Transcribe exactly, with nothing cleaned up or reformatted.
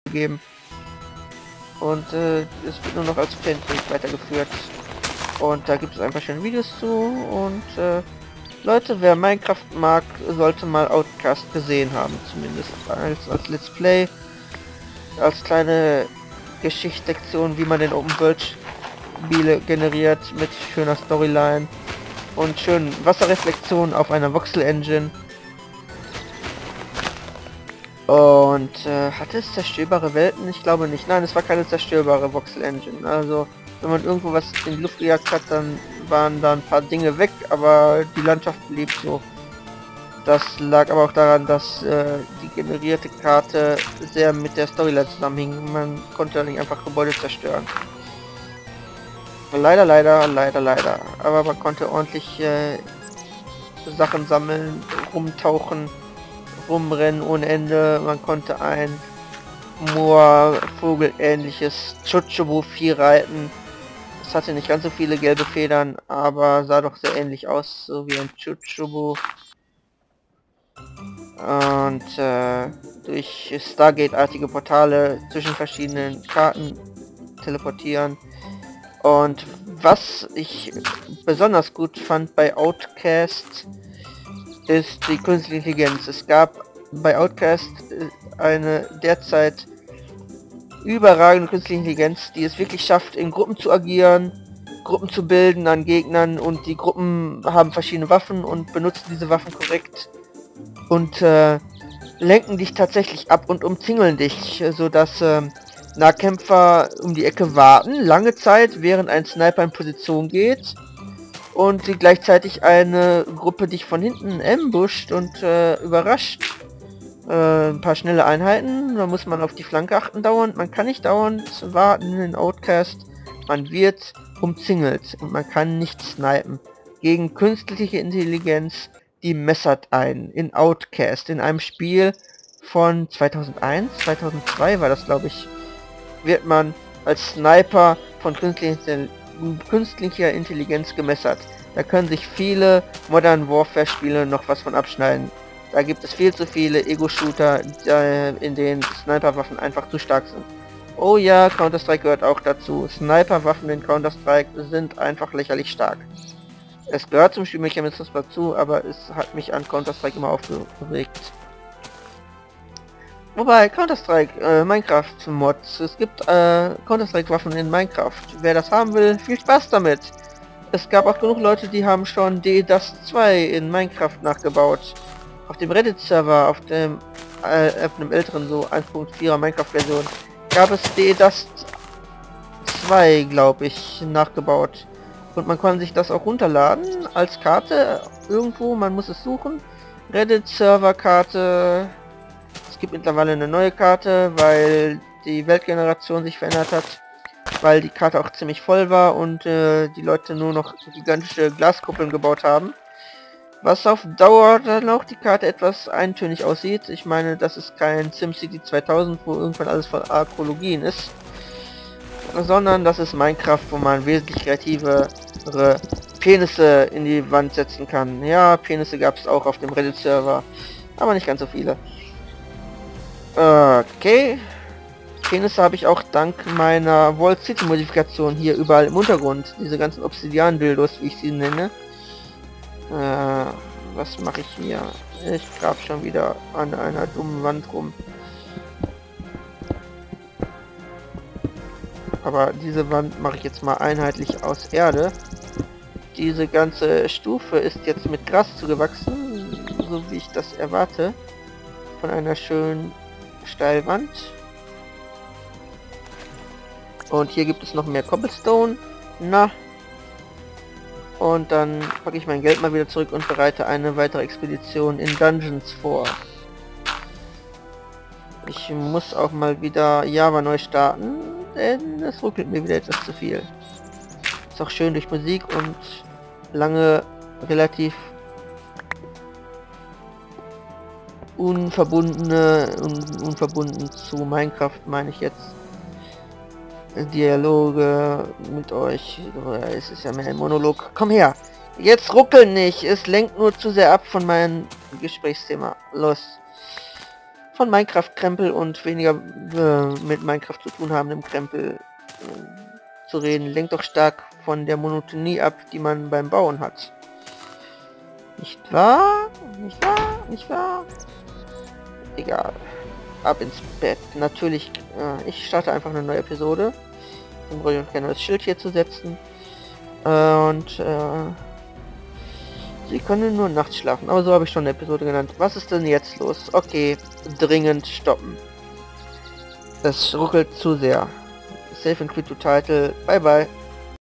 geben. Und äh, es wird nur noch als Fanpage weitergeführt. Und da gibt es ein paar schöne Videos zu. Und äh, Leute, wer Minecraft mag, sollte mal Outcast gesehen haben. Zumindest als, als Let's Play. Als kleine Geschichtslektion, wie man den Open World Spiele generiert mit schöner Storyline und schönen Wasserreflexionen auf einer Voxel Engine. Und äh, hatte es zerstörbare Welten? Ich glaube nicht. Nein, es war keine zerstörbare Voxel Engine. Also wenn man irgendwo was in die Luft gejagt hat, dann waren da ein paar Dinge weg, aber die Landschaft blieb so. Das lag aber auch daran, dass äh, die generierte Karte sehr mit der Storyline zusammenhing. Man konnte nicht einfach Gebäude zerstören. Leider, leider, leider, leider. Aber man konnte ordentlich äh, Sachen sammeln, rumtauchen, rumrennen ohne Ende. Man konnte ein Moorvogel ähnliches Chochobo-Vieh reiten. Es hatte nicht ganz so viele gelbe Federn, aber sah doch sehr ähnlich aus, so wie ein Chochobo. Und äh, durch Stargate-artige Portale zwischen verschiedenen Karten teleportieren. Und was ich besonders gut fand bei Outcast ist die künstliche Intelligenz. Es gab bei Outcast eine derzeit überragende künstliche Intelligenz, die es wirklich schafft, in Gruppen zu agieren, Gruppen zu bilden an Gegnern, und die Gruppen haben verschiedene Waffen und benutzen diese Waffen korrekt und äh, lenken dich tatsächlich ab und umzingeln dich, sodass äh, Nahkämpfer um die Ecke warten, lange Zeit, während ein Sniper in Position geht und gleichzeitig eine Gruppe dich von hinten ambusht und äh, überrascht. Äh, ein paar schnelle Einheiten, da muss man auf die Flanke achten dauernd, man kann nicht dauernd warten in Outcast, man wird umzingelt und man kann nicht snipen. Gegen künstliche Intelligenz, die messert ein in Outcast, in einem Spiel von zweitausendeins, zweitausendzwei war das, glaube ich, wird man als Sniper von künstlicher, künstlicher Intelligenz gemessert. Da können sich viele Modern Warfare Spiele noch was von abschneiden. Da gibt es viel zu viele Ego-Shooter, in denen Sniperwaffen einfach zu stark sind. Oh ja, Counter-Strike gehört auch dazu. Sniperwaffen in Counter-Strike sind einfach lächerlich stark. Es gehört zum Spielmechanismus dazu, aber es hat mich an Counter-Strike immer aufgeregt. Wobei, Counter-Strike, äh, Minecraft-Mods, es gibt äh, Counter-Strike-Waffen in Minecraft. Wer das haben will, viel Spaß damit. Es gab auch genug Leute, die haben schon D Dust zwei in Minecraft nachgebaut. Auf dem Reddit-Server, auf dem äh, auf einem älteren, so eins Punkt vierer Minecraft-Version, gab es D Dust zwei, glaube ich, nachgebaut. Und man kann sich das auch runterladen als Karte irgendwo, man muss es suchen. Reddit-Server-Karte. Es gibt mittlerweile eine neue Karte, weil die Weltgeneration sich verändert hat, weil die Karte auch ziemlich voll war und äh, die Leute nur noch gigantische Glaskuppeln gebaut haben. Was auf Dauer dann auch die Karte etwas eintönig aussieht. Ich meine, das ist kein SimCity zweitausend, wo irgendwann alles voll Archäologien ist, sondern das ist Minecraft, wo man wesentlich kreativere Penisse in die Wand setzen kann. Ja, Penisse gab es auch auf dem Reddit-Server, aber nicht ganz so viele. Okay. Penisse habe ich auch dank meiner Wall City Modifikation hier überall im Untergrund. Diese ganzen Obsidian-Dildos, wie ich sie nenne. Äh, was mache ich hier? Ich grab schon wieder an einer dummen Wand rum. Aber diese Wand mache ich jetzt mal einheitlich aus Erde. Diese ganze Stufe ist jetzt mit Gras zugewachsen, so wie ich das erwarte. Von einer schönen Steilwand. Und hier gibt es noch mehr Cobblestone. Na. Und dann packe ich mein Geld mal wieder zurück und bereite eine weitere Expedition in Dungeons vor. Ich muss auch mal wieder Java neu starten, denn es ruckelt mir wieder etwas zu viel. Ist auch schön durch Musik und lange relativ unverbundene un, unverbunden zu Minecraft, meine ich jetzt, Dialoge mit euch. Es ist ja mehr ein Monolog. Komm her! Jetzt ruckeln nicht! Es lenkt nur zu sehr ab von meinem Gesprächsthema. Los! von Minecraft-Krempel und weniger äh, mit Minecraft zu tun habendem Krempel äh, zu reden, lenkt doch stark von der Monotonie ab, die man beim Bauen hat. Nicht wahr? Nicht wahr? Nicht wahr? Egal. Ab ins Bett. Natürlich, äh, ich starte einfach eine neue Episode. Dann brauche ich auch gerne das Schild hier zu setzen. Äh, und äh, sie können nur nachts schlafen. Aber so habe ich schon eine Episode genannt. Was ist denn jetzt los? Okay, dringend stoppen. Das ruckelt zu sehr. Save and quit to title. Bye bye.